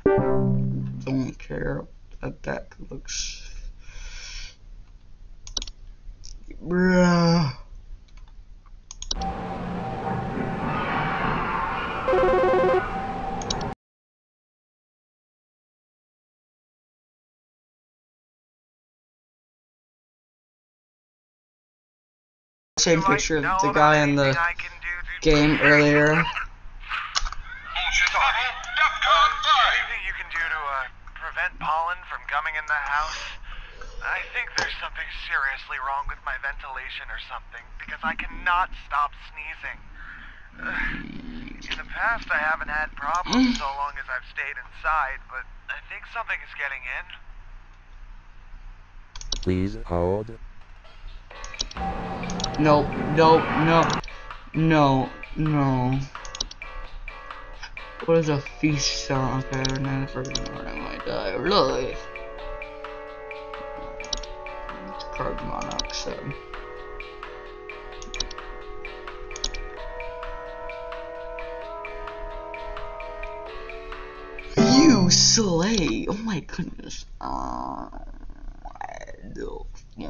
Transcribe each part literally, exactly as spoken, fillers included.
Don't care. That back looks. Bruh. Same picture of the guy in the game earlier. Anything you can do to uh, prevent pollen from coming in the house? I think there's something seriously wrong with my ventilation or something, because I cannot stop sneezing. Uh, in the past, I haven't had problems so long as I've stayed inside, but I think something is getting in. Please hold. Nope, nope, no, no, no. What is a feast sound? Okay, I never know when I might die. Really? It's carbon monoxide. You slay! Oh my goodness. Uh, no.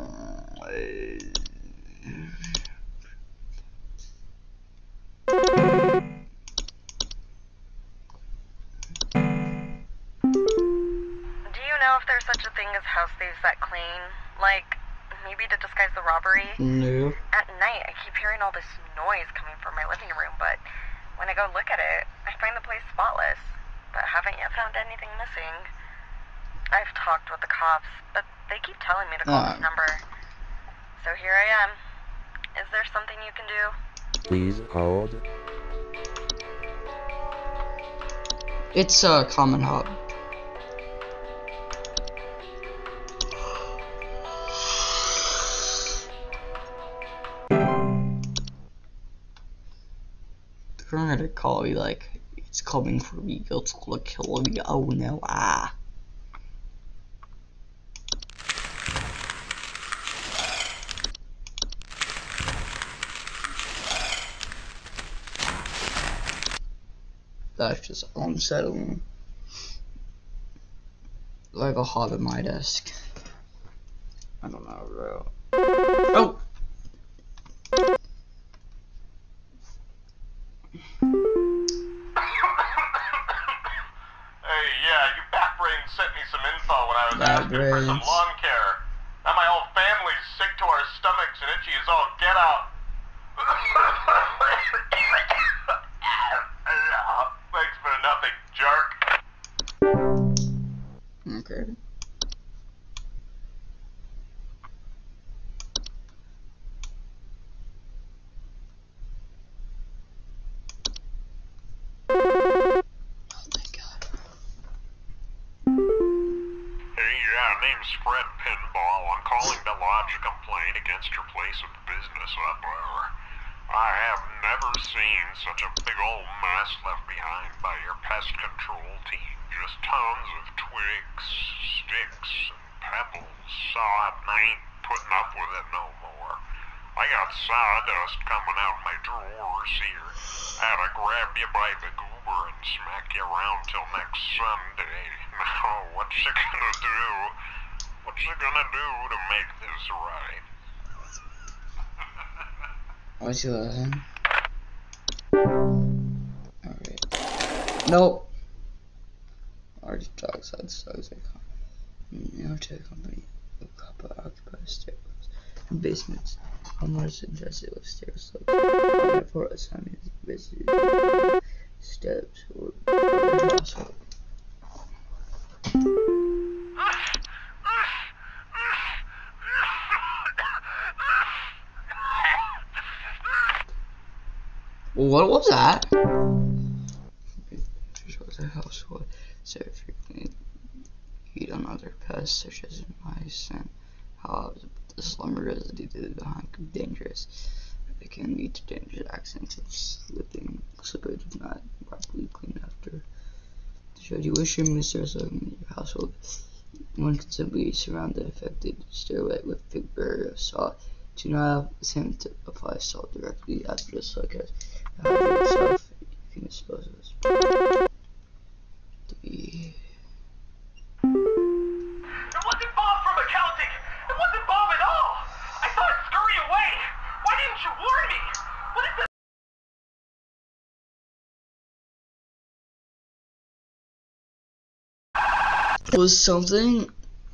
If there's such a thing as house thieves that clean, like maybe to disguise the robbery. No. At night, I keep hearing all this noise coming from my living room, but when I go look at it, I find the place spotless, but haven't yet found anything missing. I've talked with the cops, but they keep telling me to call uh. this number. So here I am. Is there something you can do? Please hold. It's a uh, common hub. They're gonna call me like it's coming for me. It's gonna kill me. Oh no! Ah. That's just unsettling. Like a hob at my desk. I don't know, bro. Oh. Hey, yeah, you back brain sent me some info when I was Back asking for some brains. lawn care. Now my whole family's sick to our stomachs and itchy as all get out. Thanks for nothing, jerk. Okay. Name's Fred Pinball. I'm calling to lodge a complaint against your place of business up there. I have never seen such a big old mess left behind by your pest control team. Just tons of twigs, sticks, and pebbles. So I ain't putting up with it no more. I got sawdust coming out my drawers here. Had to grab you by the goober and smack you around till next Sunday. Now, what you gonna do? What you gonna do to make this right? What's your lesson? Alright. Nope. Large dogs had dogs that come. You know, to a company of couple occupied stairwells and basements. Homeowners suggested with stairs slopes. Therefore, assignment is visited steps or household. What was that? The household serve frequently eat on other pests such as mice and hogs. The slumber is due to the behind could be dangerous. It can lead to dangerous accidents of slipping, slippage if not properly cleaned after. Should you wish your mistress in your household, one can simply surround the affected stairway with thick barrier of salt. Do not attempt to apply salt directly after, just like as the hydrant itself. You can dispose of this. Three. didn't you warn me? What is this? Was something.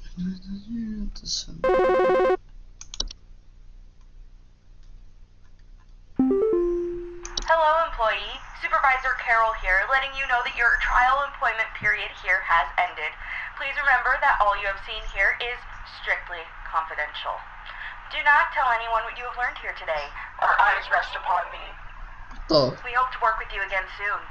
Hello, employee. Supervisor Carol here, letting you know that your trial employment period here has ended. Please remember that all you have seen here is strictly confidential. Do not tell anyone what you have learned here today, or eyes rest upon me. Oh. We hope to work with you again soon.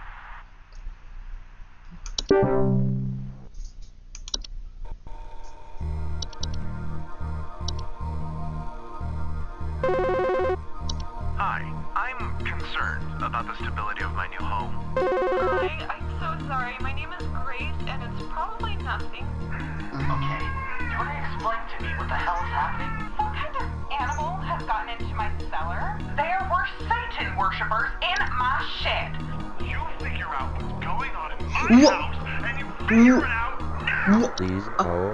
Hi, I'm concerned about the stability of my new home. Hi, I'm so sorry. My name is Grace, and it's probably nothing. Okay, do you want to explain to me what the hell is happening? Some kind of animal has gotten into my cellar. There were Satan worshippers in my shed. You figure out what's going on in my What? house, and you figure it out now! What? Please hold.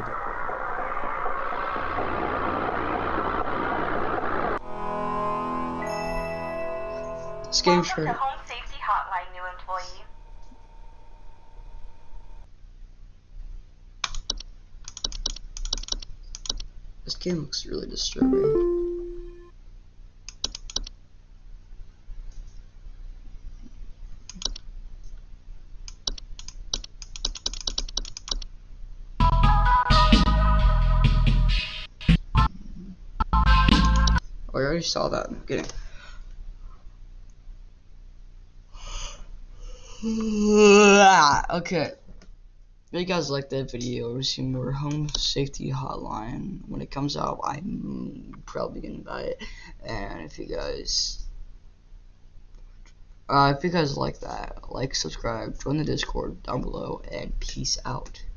This game Welcome sure. to Home Safety Hotline, new employee. This game looks really disturbing. Oh, I already saw that in the beginning. Okay. If you guys like that video or see more Home Safety Hotline when it comes out, I'm probably gonna buy it. And if you guys uh, if you guys like that, like, subscribe, join the Discord down below, and peace out.